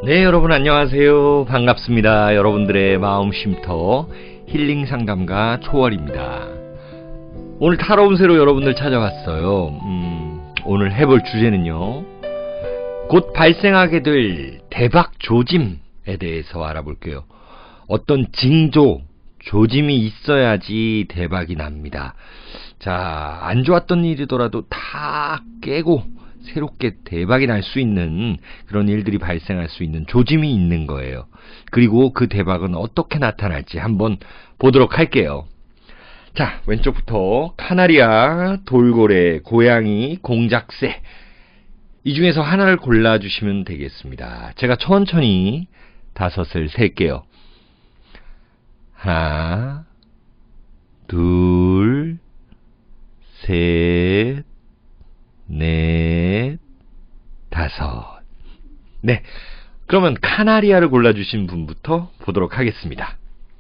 네, 여러분 안녕하세요. 반갑습니다. 여러분들의 마음 쉼터 힐링 상담가 초월입니다. 오늘 타로 운세로 여러분들 찾아왔어요. 오늘 해볼 주제는요, 곧 발생하게 될 대박 조짐에 대해서 알아볼게요. 어떤 징조, 조짐이 있어야지 대박이 납니다. 자, 안 좋았던 일이더라도 다 깨고 새롭게 대박이 날 수 있는 그런 일들이 발생할 수 있는 조짐이 있는 거예요. 그리고 그 대박은 어떻게 나타날지 한번 보도록 할게요. 자, 왼쪽부터 카나리아, 돌고래, 고양이, 공작새, 이 중에서 하나를 골라주시면 되겠습니다. 제가 천천히 5을 셀게요. 하나, 둘, 셋, 넷, 5. 네, 그러면 카나리아를 골라주신 분부터 보도록 하겠습니다.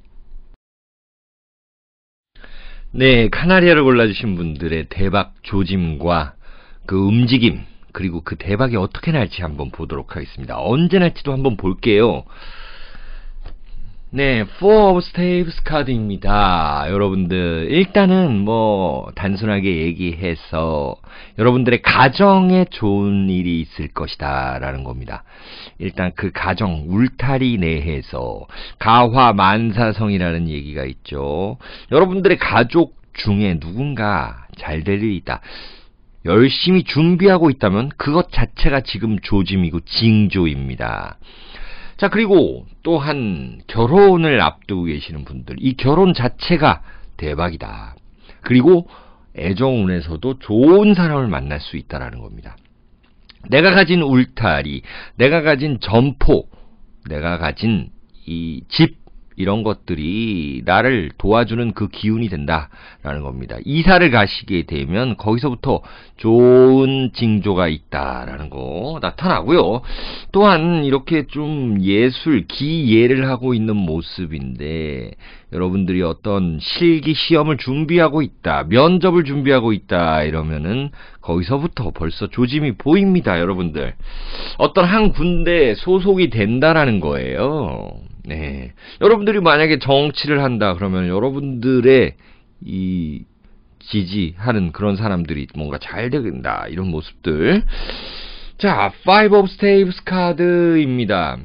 네, 카나리아를 골라주신 분들의 대박 조짐과 그 움직임, 그리고 그 대박이 어떻게 날지 한번 보도록 하겠습니다. 언제 날지도 한번 볼게요. 네, Four of Staves 카드입니다. 여러분들, 일단은 단순하게 얘기해서 여러분들의 가정에 좋은 일이 있을 것이다 라는 겁니다. 일단 그 가정, 울타리 내에서 가화만사성이라는 얘기가 있죠. 여러분들의 가족 중에 누군가 잘 될 일이 있다, 열심히 준비하고 있다면 그것 자체가 지금 조짐이고 징조입니다. 자, 그리고 또한 결혼을 앞두고 계시는 분들, 이 결혼 자체가 대박이다. 그리고 애정운에서도 좋은 사람을 만날 수 있다는 겁니다. 내가 가진 울타리, 내가 가진 점포, 내가 가진 이 집, 이런 것들이 나를 도와주는 그 기운이 된다라는 겁니다. 이사를 가시게 되면 거기서부터 좋은 징조가 있다라는 거 나타나고요. 또한 이렇게 좀 예술, 기예를 하고 있는 모습인데, 여러분들이 어떤 실기 시험을 준비하고 있다, 면접을 준비하고 있다 이러면은 거기서부터 벌써 조짐이 보입니다. 여러분들, 어떤 한 군대에 소속이 된다라는 거예요. 네, 여러분들이 만약에 정치를 한다 그러면 여러분들의 이 지지하는 그런 사람들이 뭔가 잘 된다, 이런 모습들. 자, Five of Staves 카드입니다.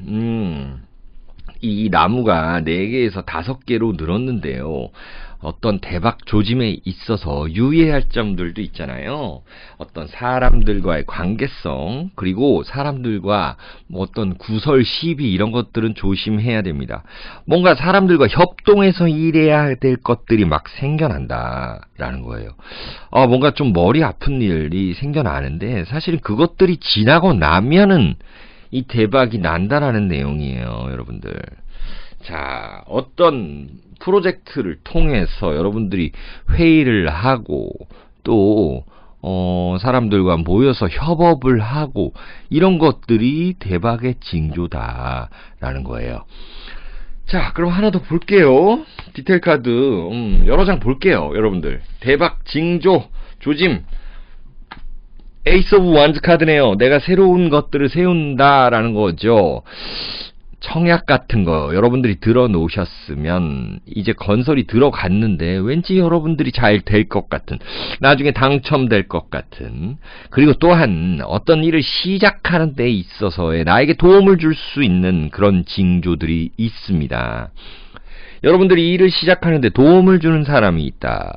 이 나무가 4개에서 5개로 늘었는데요, 어떤 대박 조짐에 있어서 유의할 점들도 있잖아요. 어떤 사람들과의 관계성, 그리고 사람들과 어떤 구설, 시비, 이런 것들은 조심해야 됩니다. 뭔가 사람들과 협동해서 일해야 될 것들이 막 생겨난다라는 거예요. 뭔가 좀 머리 아픈 일이 생겨나는데 사실은 그것들이 지나고 나면은 이 대박이 난다라는 내용이에요, 여러분들. 자, 어떤 프로젝트를 통해서 여러분들이 회의를 하고 또 사람들과 모여서 협업을 하고, 이런 것들이 대박의 징조다라는 거예요. 자, 그럼 하나 더 볼게요. 디테일 카드 여러 장 볼게요. 여러분들, 대박 징조 조짐, 에이스 오브 완즈 카드네요. 내가 새로운 것들을 세운다라는 거죠. 청약 같은 거 여러분들이 들어 놓으셨으면 이제 건설이 들어갔는데 왠지 여러분들이 잘 될 것 같은, 나중에 당첨될 것 같은, 그리고 또한 어떤 일을 시작하는 데 있어서의 나에게 도움을 줄 수 있는 그런 징조들이 있습니다. 여러분들이 일을 시작하는데 도움을 주는 사람이 있다.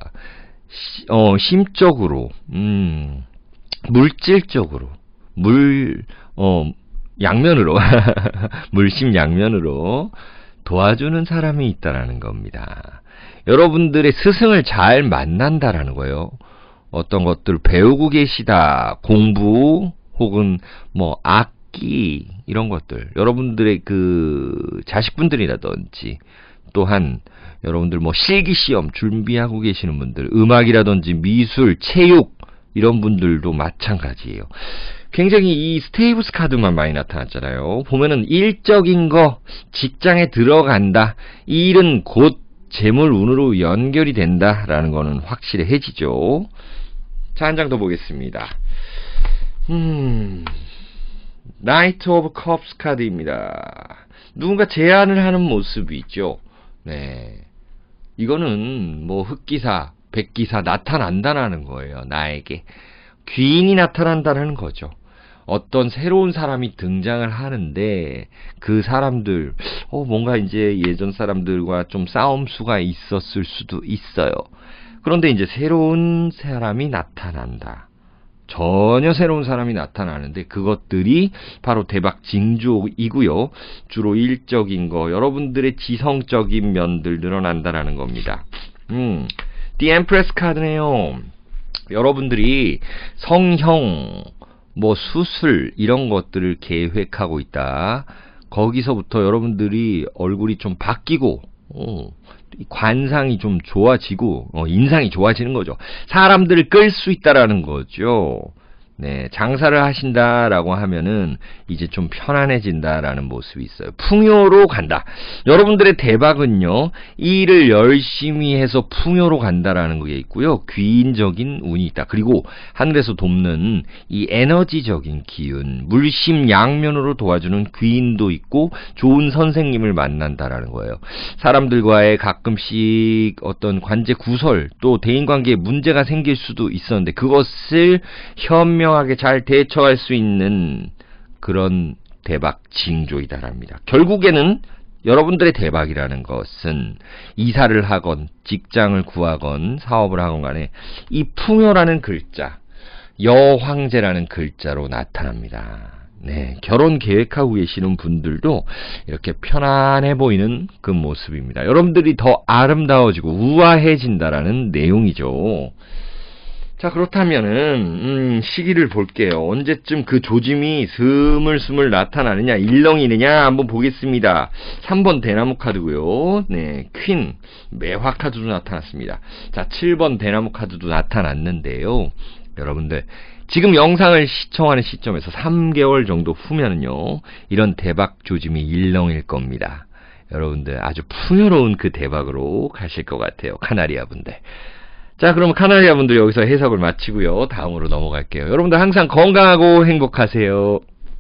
심적으로, 물질적으로, 양면으로 물심양면으로 도와주는 사람이 있다라는 겁니다. 여러분들의 스승을 잘 만난다라는 거예요. 어떤 것들 배우고 계시다, 공부 혹은 악기, 이런 것들, 여러분들의 그 자식분들이라든지, 또한 여러분들 실기시험 준비하고 계시는 분들, 음악이라든지 미술, 체육, 이런 분들도 마찬가지예요. 굉장히 이 스테이브스 카드만 많이 나타났잖아요. 보면은 일적인 거, 직장에 들어간다, 이 일은 곧 재물운으로 연결이 된다라는 거는 확실해지죠. 자, 한 장 더 보겠습니다. 나이트 오브 컵스 카드입니다. 누군가 제안을 하는 모습이 있죠. 네. 이거는 뭐 흑기사, 백기사 나타난다는 거예요. 나에게. 귀인이 나타난다는 거죠. 어떤 새로운 사람이 등장을 하는데 그 사람들 뭔가 이제 예전 사람들과 좀 싸움수가 있었을 수도 있어요. 그런데 이제 새로운 사람이 나타난다. 전혀 새로운 사람이 나타나는데 그것들이 바로 대박 징조이고요. 주로 일적인 거, 여러분들의 지성적인 면들 늘어난다라는 겁니다. The Empress 카드네요. 여러분들이 성형, 뭐 수술 이런 것들을 계획하고 있다. 거기서부터 여러분들이 얼굴이 좀 바뀌고 관상이 좀 좋아지고 인상이 좋아지는 거죠. 사람들을 끌 수 있다라는 거죠. 네, 장사를 하신다라고 하면은 이제 좀 편안해진다라는 모습이 있어요. 풍요로 간다. 여러분들의 대박은요, 일을 열심히 해서 풍요로 간다라는 게 있고요. 귀인적인 운이 있다. 그리고 하늘에서 돕는 이 에너지적인 기운, 물심양면으로 도와주는 귀인도 있고 좋은 선생님을 만난다라는 거예요. 사람들과의 가끔씩 어떤 관계 구설 또 대인관계에 문제가 생길 수도 있었는데 그것을 현명하게 잘 대처할 수 있는 그런 대박 징조이다랍니다. 결국에는 여러분들의 대박이라는 것은 이사를 하건 직장을 구하건 사업을 하건 간에 이 풍요라는 글자, 여황제라는 글자로 나타납니다. 네, 결혼 계획하고 계시는 분들도 이렇게 편안해 보이는 그 모습입니다. 여러분들이 더 아름다워지고 우아해진다라는 내용이죠. 자, 그렇다면은 시기를 볼게요. 언제쯤 그 조짐이 스물스물 나타나느냐, 일렁이느냐 한번 보겠습니다. 3번 대나무 카드고요. 네, 퀸 매화 카드도 나타났습니다. 자, 7번 대나무 카드도 나타났는데요. 여러분들 지금 영상을 시청하는 시점에서 3개월 정도 후면은요, 이런 대박 조짐이 일렁일 겁니다. 여러분들 아주 풍요로운 그 대박으로 가실 것 같아요. 카나리아 분들. 자, 그럼 카나리아 분들 여기서 해석을 마치고요. 다음으로 넘어갈게요. 여러분들 항상 건강하고 행복하세요.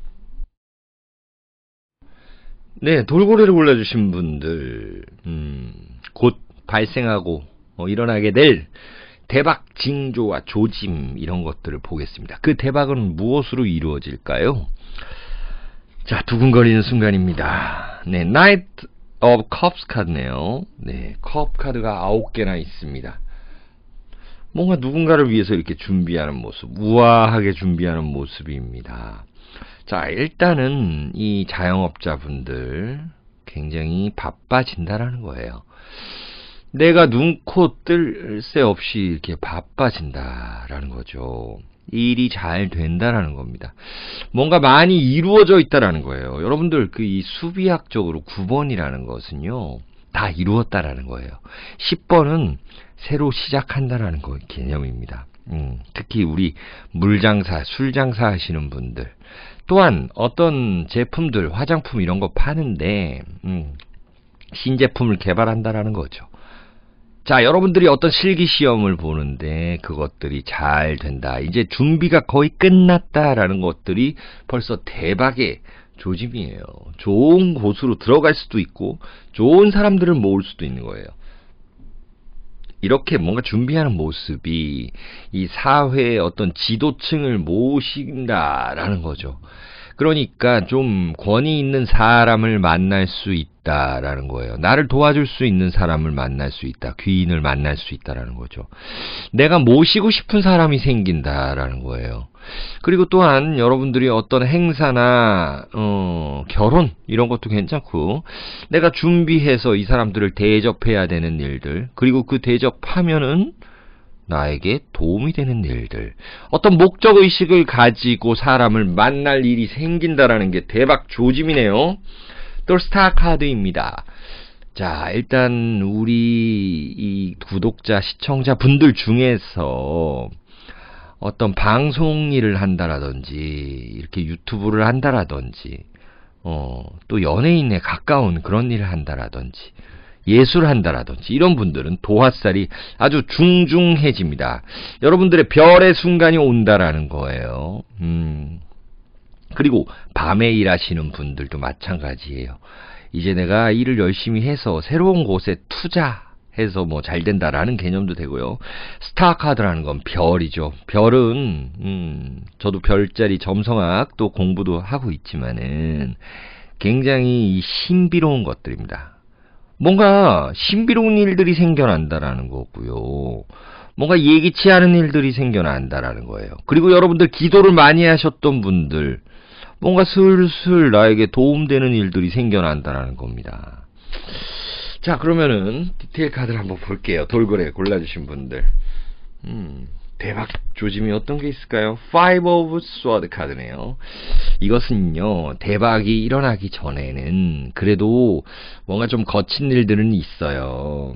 네, 돌고래를 골라주신 분들, 곧 발생하고 일어나게 될 대박 징조와 조짐 이런 것들을 보겠습니다. 그 대박은 무엇으로 이루어질까요? 자, 두근거리는 순간입니다. 네, 나이트 오브 컵스 카드네요. 네, 컵 카드가 9개나 있습니다. 뭔가 누군가를 위해서 이렇게 준비하는 모습, 우아하게 준비하는 모습입니다. 자, 일단은 이 자영업자분들 굉장히 바빠진다라는 거예요. 내가 눈코 뜰 새 없이 이렇게 바빠진다라는 거죠. 일이 잘 된다라는 겁니다. 뭔가 많이 이루어져 있다라는 거예요. 여러분들 그 이 수비학적으로 9번이라는 것은요, 다 이루었다라는 거예요. 10번은 새로 시작한다라는 거 개념입니다. 특히 우리 물장사, 술장사 하시는 분들, 또한 어떤 제품들, 화장품 이런 거 파는데 신제품을 개발한다라는 거죠. 자, 여러분들이 어떤 실기시험을 보는데 그것들이 잘 된다. 이제 준비가 거의 끝났다라는 것들이 벌써 대박의 조짐이에요. 좋은 곳으로 들어갈 수도 있고 좋은 사람들을 모을 수도 있는 거예요. 이렇게 뭔가 준비하는 모습이 이 사회의 어떤 지도층을 모신다라는 거죠. 그러니까 좀 권위 있는 사람을 만날 수 있다라는 거예요. 나를 도와줄 수 있는 사람을 만날 수 있다. 귀인을 만날 수 있다라는 거죠. 내가 모시고 싶은 사람이 생긴다라는 거예요. 그리고 또한 여러분들이 어떤 행사나 결혼 이런 것도 괜찮고 내가 준비해서 이 사람들을 대접해야 되는 일들, 그리고 그 대접하면은 나에게 도움이 되는 일들, 어떤 목적의식을 가지고 사람을 만날 일이 생긴다라는 게 대박 조짐이네요. 또 스타 카드입니다. 자, 일단 우리 이 구독자, 시청자 분들 중에서 어떤 방송 일을 한다라든지 이렇게 유튜브를 한다라든지 또 연예인에 가까운 그런 일을 한다라든지 예술을 한다라든지 이런 분들은 도화살이 아주 중중해집니다. 여러분들의 별의 순간이 온다라는 거예요. 그리고 밤에 일하시는 분들도 마찬가지예요. 이제 내가 일을 열심히 해서 새로운 곳에 투자해서 뭐 잘 된다라는 개념도 되고요. 스타 카드라는 건 별이죠. 별은 저도 별자리 점성학 또 공부도 하고 있지만은 굉장히 신비로운 것들입니다. 뭔가 신비로운 일들이 생겨난다라는 거고요. 뭔가 예기치 않은 일들이 생겨난다라는 거예요. 그리고 여러분들 기도를 많이 하셨던 분들, 뭔가 슬슬 나에게 도움되는 일들이 생겨난다라는 겁니다. 자, 그러면은 디테일 카드를 한번 볼게요. 돌고래 골라주신 분들. 대박 조짐이 어떤 게 있을까요? Five of Swords 카드네요. 이것은요, 대박이 일어나기 전에는 그래도 뭔가 좀 거친 일들은 있어요.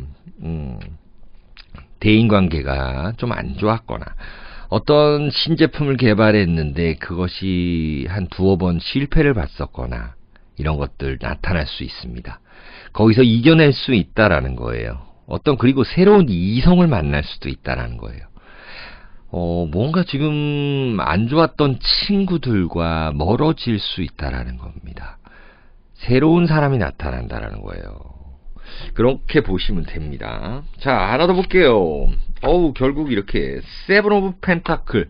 대인관계가 좀 안 좋았거나 어떤 신제품을 개발했는데 그것이 한 두어 번 실패를 봤었거나 이런 것들 나타날 수 있습니다. 거기서 이겨낼 수 있다라는 거예요. 그리고 새로운 이성을 만날 수도 있다라는 거예요. 뭔가 지금 안 좋았던 친구들과 멀어질 수 있다라는 겁니다. 새로운 사람이 나타난다라는 거예요. 그렇게 보시면 됩니다. 자, 하나 더 볼게요. 결국 이렇게 세븐 오브 펜타클,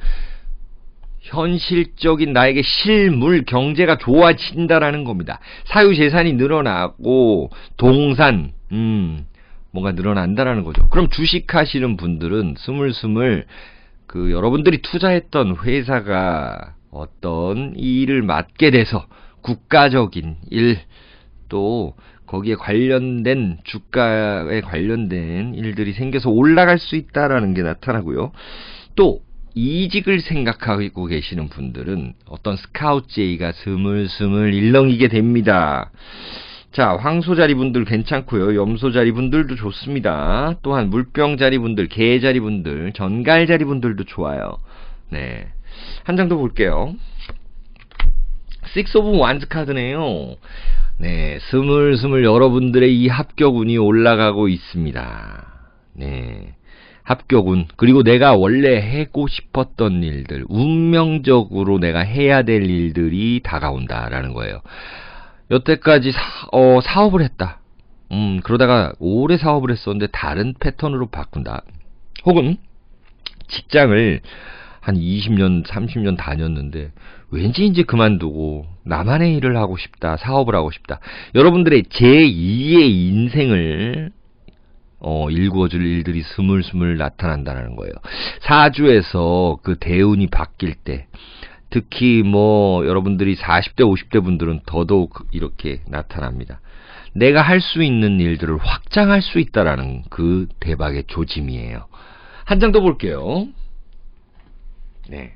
현실적인 나에게 실물 경제가 좋아진다라는 겁니다. 사유재산이 늘어나고 동산 뭔가 늘어난다라는 거죠. 그럼 주식하시는 분들은 스물스물 여러분들이 투자했던 회사가 어떤 일을 맡게 돼서 국가적인 일, 또 거기에 관련된 주가에 관련된 일들이 생겨서 올라갈 수 있다라는 게 나타나고요. 또 이직을 생각하고 계시는 분들은 어떤 스카우트 제의가 스물스물 일렁이게 됩니다. 자, 황소자리 분들 괜찮고요. 염소자리 분들도 좋습니다. 또한 물병자리 분들, 개자리 분들, 전갈자리 분들도 좋아요. 네, 한 장 더 볼게요. Six of Wands 카드네요. 네, 스물스물 여러분들의 이 합격운이 올라가고 있습니다. 네, 합격운, 그리고 내가 원래 하고 싶었던 일들, 운명적으로 내가 해야 될 일들이 다가온다라는 거예요. 여태까지 사업을 했다. 그러다가 오래 사업을 했었는데 다른 패턴으로 바꾼다. 혹은 직장을 한 20년, 30년 다녔는데 왠지 이제 그만두고 나만의 일을 하고 싶다, 사업을 하고 싶다. 여러분들의 제2의 인생을 일구어줄 일들이 스물스물 나타난다는 거예요. 사주에서 그 대운이 바뀔 때, 특히 여러분들이 40대, 50대 분들은 더더욱 이렇게 나타납니다. 내가 할 수 있는 일들을 확장할 수 있다라는 그 대박의 조짐이에요. 한 장 더 볼게요. 네.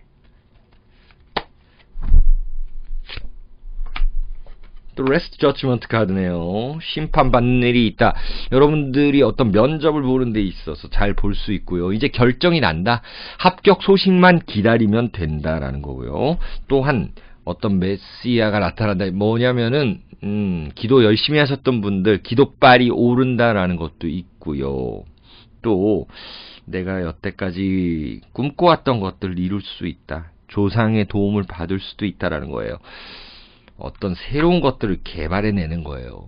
또 레스트 저지먼트 카드네요. 심판받는 일이 있다. 여러분들이 어떤 면접을 보는 데 있어서 잘 볼 수 있고요. 이제 결정이 난다. 합격 소식만 기다리면 된다라는 거고요. 또한 어떤 메시아가 나타난다. 뭐냐면은 기도 열심히 하셨던 분들 기도빨이 오른다라는 것도 있고요. 또 내가 여태까지 꿈꿔왔던 것들을 이룰 수 있다. 조상의 도움을 받을 수도 있다라는 거예요. 어떤 새로운 것들을 개발해내는 거예요.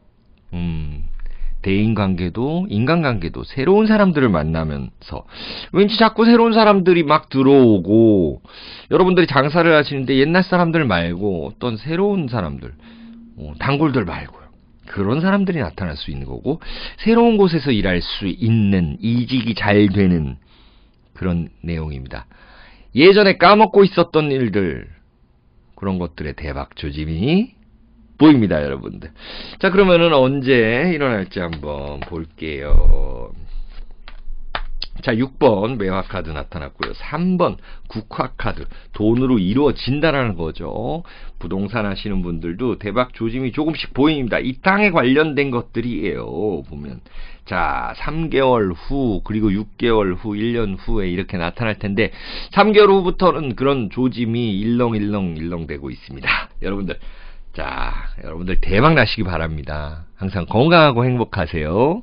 대인관계도 인간관계도 새로운 사람들을 만나면서 왠지 자꾸 새로운 사람들이 막 들어오고, 여러분들이 장사를 하시는데 옛날 사람들 말고 어떤 새로운 사람들, 단골들 말고요. 그런 사람들이 나타날 수 있는 거고, 새로운 곳에서 일할 수 있는, 이직이 잘 되는 그런 내용입니다. 예전에 까먹고 있었던 일들, 그런 것들의 대박 조짐이 보입니다, 여러분들. 자, 그러면은 언제 일어날지 한번 볼게요. 자, 6번 매화카드 나타났고요. 3번 국화카드, 돈으로 이루어진다라는 거죠. 부동산 하시는 분들도 대박 조짐이 조금씩 보입니다. 이 땅에 관련된 것들이에요, 보면. 자, 3개월 후, 그리고 6개월 후, 1년 후에 이렇게 나타날 텐데, 3개월 후부터는 그런 조짐이 일렁일렁 되고 있습니다. 여러분들, 자, 여러분들 대박 나시기 바랍니다. 항상 건강하고 행복하세요.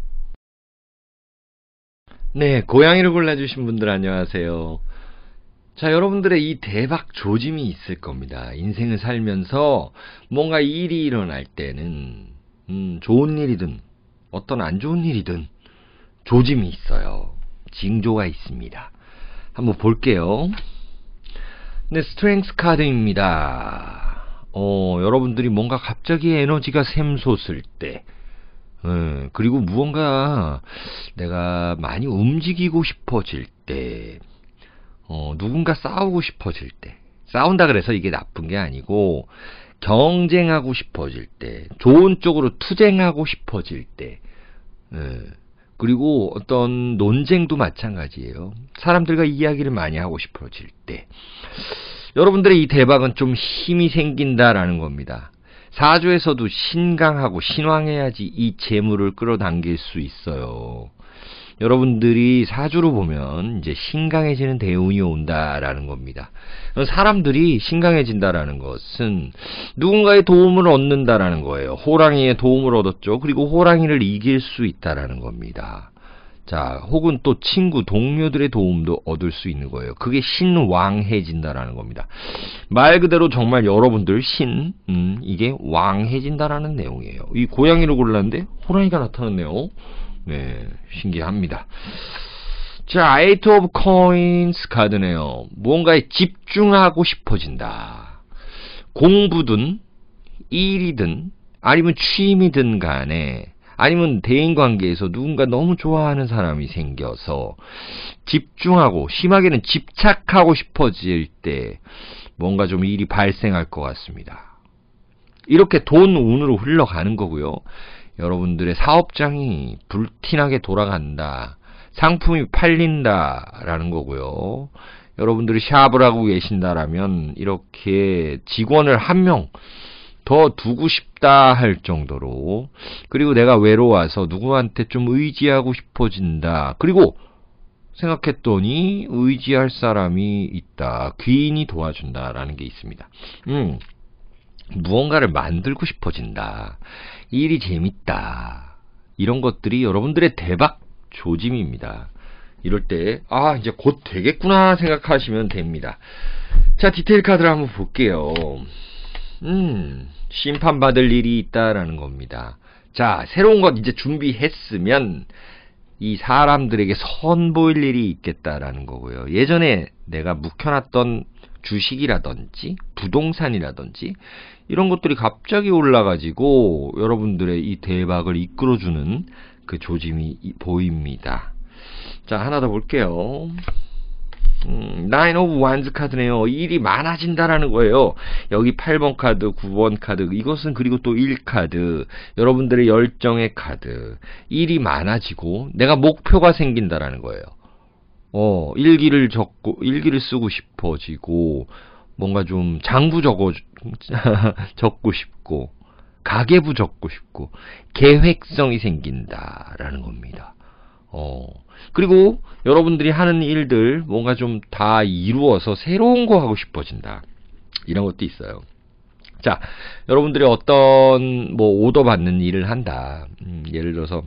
네, 고양이를 골라주신 분들 안녕하세요. 자, 여러분들의 이 대박 조짐이 있을 겁니다. 인생을 살면서 뭔가 일이 일어날 때는 좋은 일이든 어떤 안 좋은 일이든 조짐이 있어요. 징조가 있습니다. 한번 볼게요. 네, 스트렝스 카드입니다. 여러분들이 뭔가 갑자기 에너지가 샘솟을 때, 그리고 무언가 내가 많이 움직이고 싶어질 때, 누군가 싸우고 싶어질 때, 싸운다 그래서 이게 나쁜 게 아니고, 경쟁하고 싶어질 때, 좋은 쪽으로 투쟁하고 싶어질 때, 그리고 어떤 논쟁도 마찬가지예요. 사람들과 이야기를 많이 하고 싶어질 때, 여러분들의 이 대박은 좀 힘이 생긴다라는 겁니다. 사주에서도 신강하고 신왕해야지 이 재물을 끌어당길 수 있어요. 여러분들이 사주로 보면 이제 신강해지는 대운이 온다라는 겁니다. 사람들이 신강해진다라는 것은 누군가의 도움을 얻는다라는 거예요. 호랑이의 도움을 얻었죠. 그리고 호랑이를 이길 수 있다라는 겁니다. 자, 혹은 또 친구, 동료들의 도움도 얻을 수 있는 거예요. 그게 신왕해진다라는 겁니다. 말 그대로 정말 여러분들 이게 왕해진다라는 내용이에요. 이 고양이를 골랐는데 호랑이가 나타났네요. 네, 신기합니다. 자, 에이트 오브 코인스 카드네요. 무언가에 집중하고 싶어진다. 공부든 일이든 아니면 취미든 간에 아니면 대인관계에서 누군가 너무 좋아하는 사람이 생겨서 집중하고 심하게는 집착하고 싶어질 때 뭔가 좀 일이 발생할 것 같습니다. 이렇게 돈 운으로 흘러가는 거고요. 여러분들의 사업장이 불티나게 돌아간다. 상품이 팔린다라는 거고요. 여러분들이 샵을 하고 계신다라면 이렇게 직원을 한 명 더 두고 싶다 할 정도로, 그리고 내가 외로워서 누구한테 좀 의지하고 싶어진다. 그리고 생각했더니 의지할 사람이 있다. 귀인이 도와준다라는 게 있습니다. 무언가를 만들고 싶어진다. 일이 재밌다. 이런 것들이 여러분들의 대박 조짐입니다. 이럴 때 이제 곧 되겠구나 생각하시면 됩니다. 자, 디테일 카드를 한번 볼게요. 심판받을 일이 있다라는 겁니다. 자, 새로운 것 이제 준비했으면 이 사람들에게 선보일 일이 있겠다라는 거고요. 예전에 내가 묵혀놨던 주식이라든지 부동산이라든지 이런 것들이 갑자기 올라가지고 여러분들의 이 대박을 이끌어주는 그 조짐이 보입니다. 자, 하나 더 볼게요. Nine of Wands 카드네요. 일이 많아진다라는 거예요. 여기 8번 카드, 9번 카드, 이것은 그리고 또 1카드, 여러분들의 열정의 카드. 일이 많아지고 내가 목표가 생긴다라는 거예요. 일기를 쓰고 싶어지고, 뭔가 좀 장부 적고 싶고, 가계부 적고 싶고, 계획성이 생긴다라는 겁니다. 그리고 여러분들이 하는 일들 뭔가 좀 다 이루어서 새로운 거 하고 싶어진다. 이런 것도 있어요. 자, 여러분들이 어떤 오더 받는 일을 한다. 예를 들어서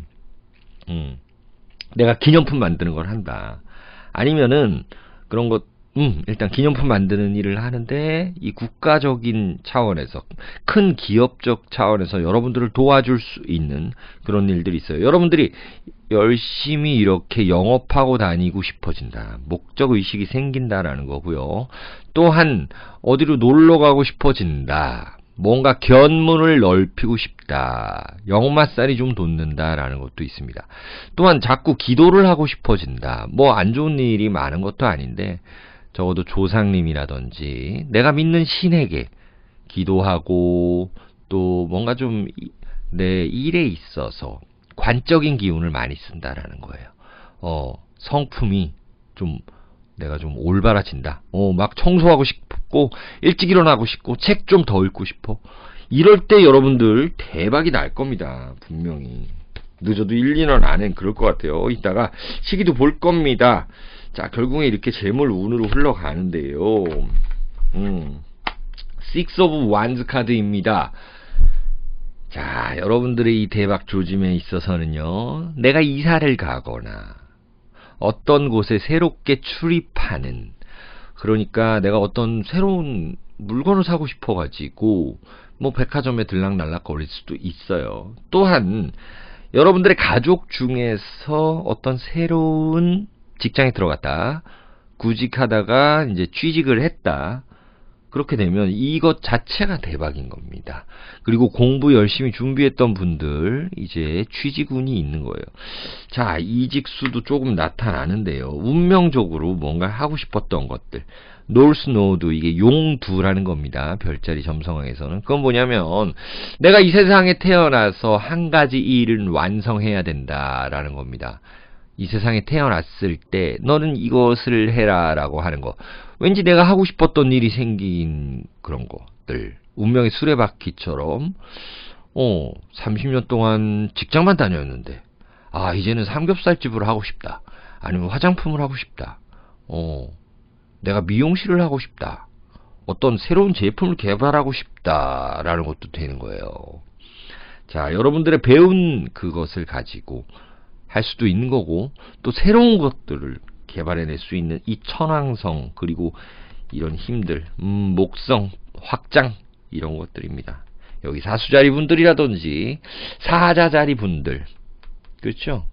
내가 기념품 만드는 걸 한다. 아니면은 그런 것 일단 기념품 만드는 일을 하는데 이 국가적인 차원에서 큰 기업적 차원에서 여러분들을 도와줄 수 있는 그런 일들이 있어요. 여러분들이 열심히 이렇게 영업하고 다니고 싶어진다. 목적의식이 생긴다라는 거고요. 또한 어디로 놀러 가고 싶어진다. 뭔가 견문을 넓히고 싶다. 역마살이 좀 돋는다라는 것도 있습니다. 또한 자꾸 기도를 하고 싶어진다. 안 좋은 일이 많은 것도 아닌데 적어도 조상님이라든지 내가 믿는 신에게 기도하고 또 뭔가 좀 내 일에 있어서 관적인 기운을 많이 쓴다라는 거예요. 성품이 좀 내가 좀 올바라진다. 막 청소하고 싶고 일찍 일어나고 싶고 책 좀 더 읽고 싶어. 이럴 때 여러분들 대박이 날 겁니다. 분명히. 늦어도 1, 2년 안엔 그럴 것 같아요. 이따가 시기도 볼 겁니다. 자, 결국에 이렇게 재물 운으로 흘러가는데요. Six of Wands 카드입니다. 자, 여러분들의 이 대박 조짐에 있어서는요, 내가 이사를 가거나 어떤 곳에 새롭게 출입하는 그러니까 내가 어떤 새로운 물건을 사고 싶어가지고 뭐 백화점에 들락날락 거릴 수도 있어요. 또한 여러분들의 가족 중에서 어떤 새로운 직장에 들어갔다, 구직하다가 이제 취직을 했다. 그렇게 되면 이것 자체가 대박인 겁니다. 그리고 공부 열심히 준비했던 분들 이제 취직운이 있는 거예요. 자, 이직수도 조금 나타나는데요. 운명적으로 뭔가 하고 싶었던 것들. 놀스노드, 이게 용두라는 겁니다. 별자리 점성학에서는. 그건 뭐냐면 내가 이 세상에 태어나서 한 가지 일은 완성해야 된다라는 겁니다. 이 세상에 태어났을 때 너는 이것을 해라 라고 하는 거. 왠지 내가 하고 싶었던 일이 생긴 그런 것들. 운명의 수레바퀴처럼 30년 동안 직장만 다녔는데 이제는 삼겹살집을 하고 싶다. 아니면 화장품을 하고 싶다. 내가 미용실을 하고 싶다. 어떤 새로운 제품을 개발하고 싶다라는 것도 되는 거예요. 자, 여러분들의 배운 그것을 가지고 할 수도 있는 거고, 또 새로운 것들을 개발해낼 수 있는 이 천왕성, 그리고 이런 힘들, 목성, 확장, 이런 것들입니다. 여기 사수자리 분들이라든지 사자자리 분들, 그렇죠?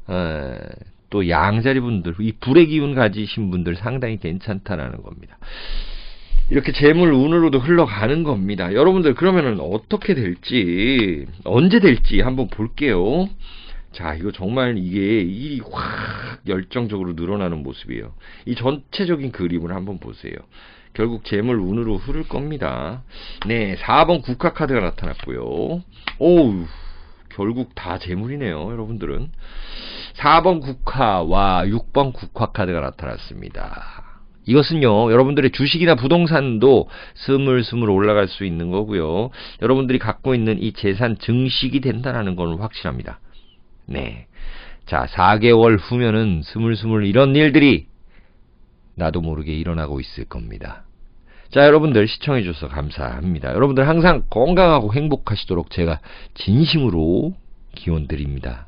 또 양자리 분들, 이 불의 기운 가지신 분들 상당히 괜찮다라는 겁니다. 이렇게 재물 운으로도 흘러가는 겁니다. 여러분들 그러면은 어떻게 될지, 언제 될지 한번 볼게요. 자, 이거 정말 이게 일이 확 열정적으로 늘어나는 모습이에요. 이 전체적인 그림을 한번 보세요. 결국 재물 운으로 흐를 겁니다. 네, 4번 국화 카드가 나타났고요. 오우, 결국 다 재물이네요, 여러분들은. 4번 국화와 6번 국화 카드가 나타났습니다. 이것은요, 여러분들의 주식이나 부동산도 스물스물 올라갈 수 있는 거고요. 여러분들이 갖고 있는 이 재산 증식이 된다는 건 확실합니다. 네. 자, 4개월 후면은 스물스물 이런 일들이 나도 모르게 일어나고 있을 겁니다. 자, 여러분들 시청해주셔서 감사합니다. 여러분들 항상 건강하고 행복하시도록 제가 진심으로 기원 드립니다.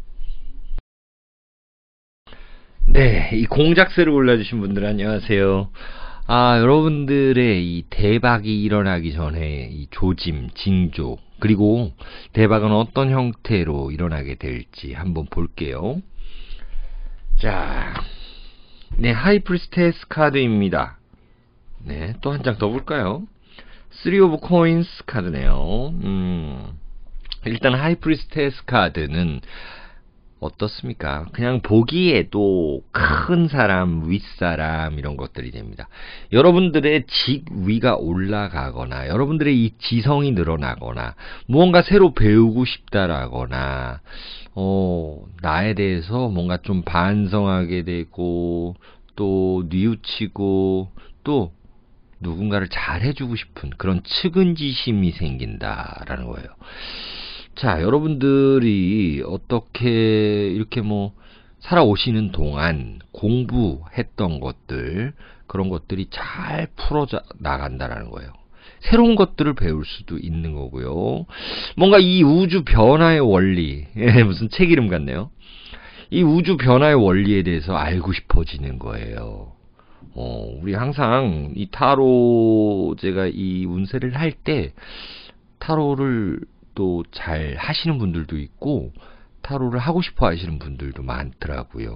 네, 이 공작새를 골라주신 분들 안녕하세요. 여러분들의 이 대박이 일어나기 전에 이 조짐, 징조, 그리고 대박은 어떤 형태로 일어나게 될지 한번 볼게요. 자, 네, 하이프리스테스 카드입니다. 네, 또 한 장 더 볼까요? 3 오브 코인스 카드네요. 일단 하이프리스테스 카드는 어떻습니까? 그냥 보기에도 큰 사람, 윗사람 이런 것들이 됩니다. 여러분들의 직위가 올라가거나 여러분들의 이 지성이 늘어나거나 무언가 새로 배우고 싶다라거나 나에 대해서 뭔가 좀 반성하게 되고 또 뉘우치고 또 누군가를 잘해주고 싶은 그런 측은지심이 생긴다라는 거예요. 자, 여러분들이 어떻게 이렇게 살아오시는 동안 공부했던 것들, 그런 것들이 잘 풀어져 나간다라는 거예요. 새로운 것들을 배울 수도 있는 거고요. 뭔가 이 우주 변화의 원리, 무슨 책 이름 같네요. 이 우주 변화의 원리에 대해서 알고 싶어지는 거예요. 우리 항상 이 타로, 제가 이 운세를 할 때 타로를 또 잘 하시는 분들도 있고 타로를 하고 싶어 하시는 분들도 많더라고요.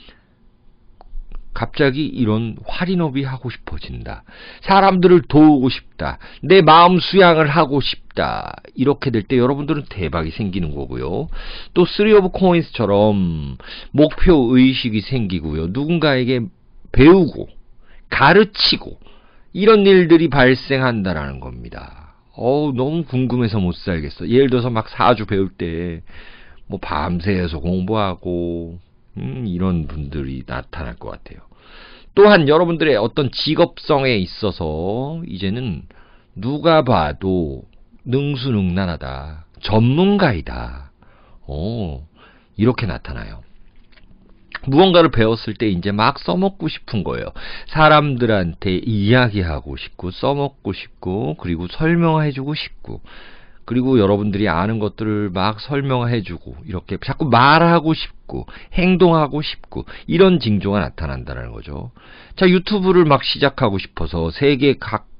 갑자기 이런 활인업이 하고 싶어진다. 사람들을 도우고 싶다. 내 마음 수양을 하고 싶다. 이렇게 될 때 여러분들은 대박이 생기는 거고요. 또 3 오브 코인스처럼 목표 의식이 생기고요. 누군가에게 배우고 가르치고 이런 일들이 발생한다라는 겁니다. 너무 궁금해서 못 살겠어. 예를 들어서 막 사주 배울 때 밤새서 공부하고 이런 분들이 나타날 것 같아요. 또한 여러분들의 어떤 직업성에 있어서 이제는 누가 봐도 능수능란하다, 전문가이다, 이렇게 나타나요. 무언가를 배웠을 때 이제 막 써먹고 싶은 거예요. 사람들한테 이야기하고 싶고 써먹고 싶고 그리고 설명해주고 싶고 그리고 여러분들이 아는 것들을 막 설명해주고 이렇게 자꾸 말하고 싶고 행동하고 싶고 이런 징조가 나타난다는 거죠. 자, 유튜브를 막 시작하고 싶어서 세계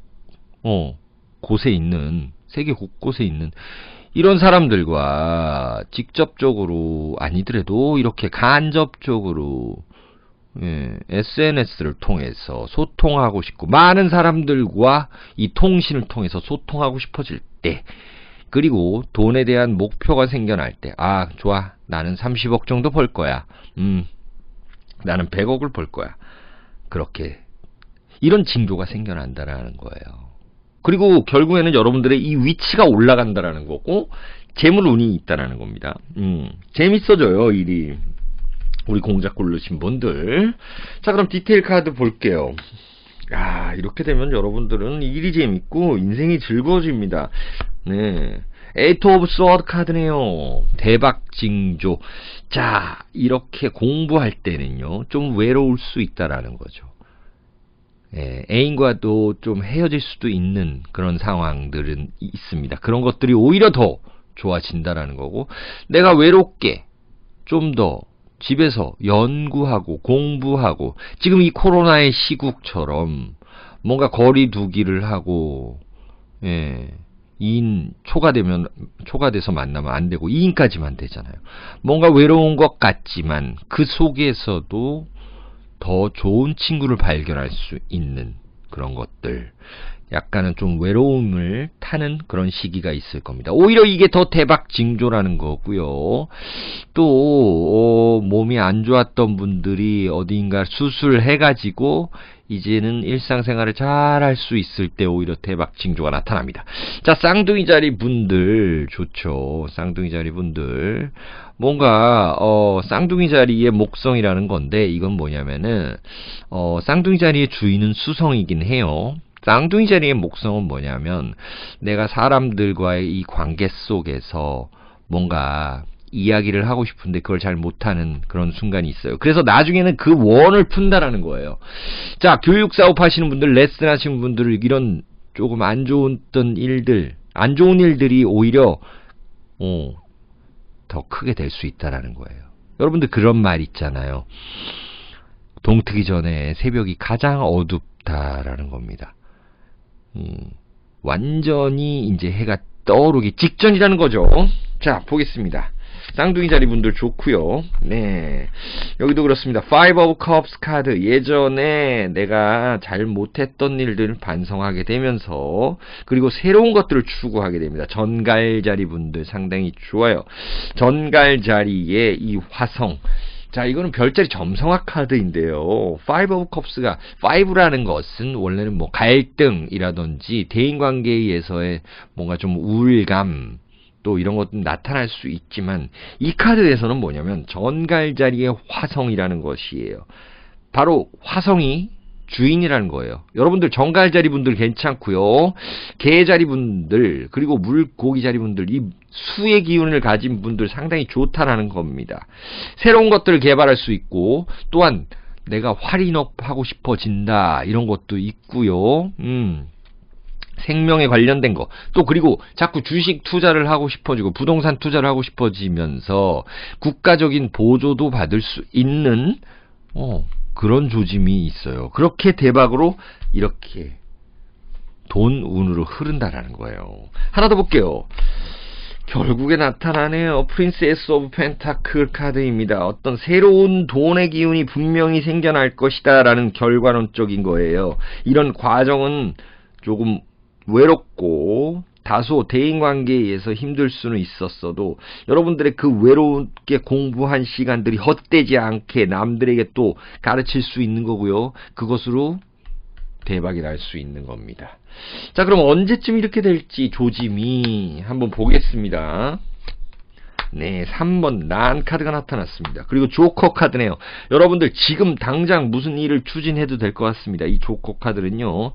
세계 곳곳에 있는 이런 사람들과 직접적으로 아니더라도 이렇게 간접적으로 SNS를 통해서 소통하고 싶고 많은 사람들과 이 통신을 통해서 소통하고 싶어질 때, 그리고 돈에 대한 목표가 생겨날 때, 아, 좋아, 나는 30억 정도 벌 거야. 나는 100억을 벌 거야. 그렇게 이런 징조가 생겨난다라는 거예요. 그리고 결국에는 여러분들의 이 위치가 올라간다라는 거고 재물 운이 있다라는 겁니다. 재밌어져요, 일이. 우리 공작 고르신 분들. 자, 그럼 디테일 카드 볼게요. 야, 이렇게 되면 여러분들은 일이 재밌고 인생이 즐거워집니다. 네. 에이트 오브 소드 카드네요. 대박 징조. 자, 이렇게 공부할 때는요, 좀 외로울 수 있다라는 거죠. 애인과도 좀 헤어질 수도 있는 그런 상황들은 있습니다. 그런 것들이 오히려 더 좋아진다라는 거고, 내가 외롭게 좀 더 집에서 연구하고 공부하고, 지금 이 코로나의 시국처럼 뭔가 거리 두기를 하고, 2인 초과돼서 만나면 안 되고 2인까지만 되잖아요. 뭔가 외로운 것 같지만 그 속에서도 더 좋은 친구를 발견할 수 있는 그런 것들, 약간은 좀 외로움을 타는 그런 시기가 있을 겁니다. 오히려 이게 더 대박 징조라는 거고요. 또 몸이 안 좋았던 분들이 어딘가 수술해가지고 이제는 일상생활을 잘 할 수 있을 때 오히려 대박 징조가 나타납니다. 자, 쌍둥이 자리 분들 좋죠. 쌍둥이 자리 분들 뭔가 쌍둥이 자리의 목성이라는 건데, 이건 뭐냐면은 쌍둥이 자리의 주인은 수성이긴 해요. 쌍둥이 자리의 목성은 뭐냐면, 내가 사람들과의 이 관계 속에서 뭔가 이야기를 하고 싶은데 그걸 잘 못하는 그런 순간이 있어요. 그래서 나중에는 그 원을 푼다라는 거예요. 자, 교육 사업 하시는 분들, 레슨 하시는 분들, 이런 조금 안 좋은 일들이 오히려 더 크게 될 수 있다라는 거예요. 여러분들 그런 말 있잖아요. 동트기 전에 새벽이 가장 어둡다라는 겁니다. 완전히 이제 해가 떠오르기 직전이라는 거죠. 자, 보겠습니다. 쌍둥이 자리 분들 좋고요. 네, 여기도 그렇습니다. Five of Cups 카드. 예전에 내가 잘 못했던 일들을 반성하게 되면서, 그리고 새로운 것들을 추구하게 됩니다. 전갈 자리 분들 상당히 좋아요. 전갈 자리에 이 화성. 자, 이거는 별자리 점성학 카드인데요. Five of Cups가, 5라는 것은 원래는 뭐 갈등이라든지 대인관계에서의 뭔가 좀 우울감, 또 이런 것도 나타날 수 있지만, 이 카드에서는 뭐냐면 전갈 자리의 화성이라는 것이에요. 바로 화성이 주인이라는 거예요. 여러분들 전갈 자리 분들 괜찮고요. 개 자리 분들, 그리고 물고기 자리 분들, 이 수의 기운을 가진 분들 상당히 좋다라는 겁니다. 새로운 것들을 개발할 수 있고, 또한 내가 활인업하고 싶어진다, 이런 것도 있고요. 생명에 관련된 거. 또 그리고 자꾸 주식 투자를 하고 싶어지고 부동산 투자를 하고 싶어지면서 국가적인 보조도 받을 수 있는 그런 조짐이 있어요. 그렇게 대박으로 이렇게 돈 운으로 흐른다라는 거예요. 하나 더 볼게요. 결국에 나타나네요. 프린세스 오브 펜타클 카드입니다. 어떤 새로운 돈의 기운이 분명히 생겨날 것이다 라는 결과론적인 거예요. 이런 과정은 조금 외롭고 다소 대인관계에서 힘들 수는 있었어도, 여러분들의 그 외롭게 공부한 시간들이 헛되지 않게 남들에게 또 가르칠 수 있는 거고요. 그것으로 대박이 날 수 있는 겁니다. 자, 그럼 언제쯤 이렇게 될지 조짐이 한번 보겠습니다. 네, 3번 란 카드가 나타났습니다. 그리고 조커 카드네요. 여러분들 지금 당장 무슨 일을 추진해도 될 것 같습니다. 이 조커 카드는요,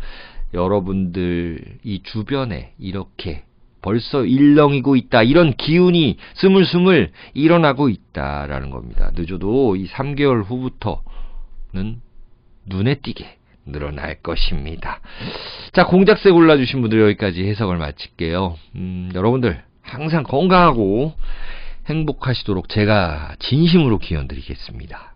여러분들 이 주변에 이렇게 벌써 일렁이고 있다, 이런 기운이 스물스물 일어나고 있다라는 겁니다. 늦어도 이 3개월 후부터는 눈에 띄게 늘어날 것입니다. 자, 공작새 골라주신 분들 여기까지 해석을 마칠게요. 여러분들 항상 건강하고 행복하시도록 제가 진심으로 기원드리겠습니다.